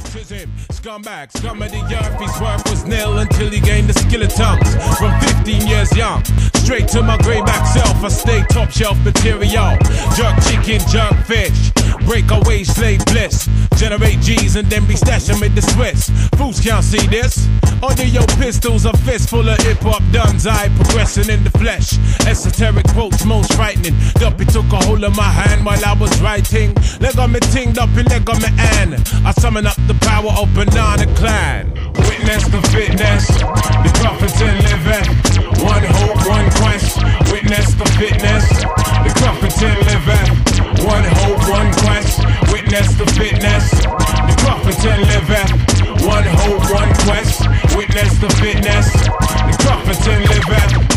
This is him, scumbag, scum of the earth. His worth was nil until he gained the skill of tongues. From 15 years young, straight to my greyback self, I stay top shelf material. Jerk chicken, jerk fish, breakaway slave bliss. Generate G's and then be stashing with the Swiss. Fools can't see this. Under your pistols, a fist full of hip-hop duns. I progressing in the flesh. Esoteric quotes, most frightening. Duppy took a hold of my hand while I was writing. Leg on me ting, Duppy leg on me and I summon up the power of Banana Clan. Witness the fitness, the prophets in living. One hope, one quest. Witness the fitness, the prophets in living. One hope, one quest. Witness the fitness, the prophets in living. One hope, one quest. Witness the fitness, the prophets in living.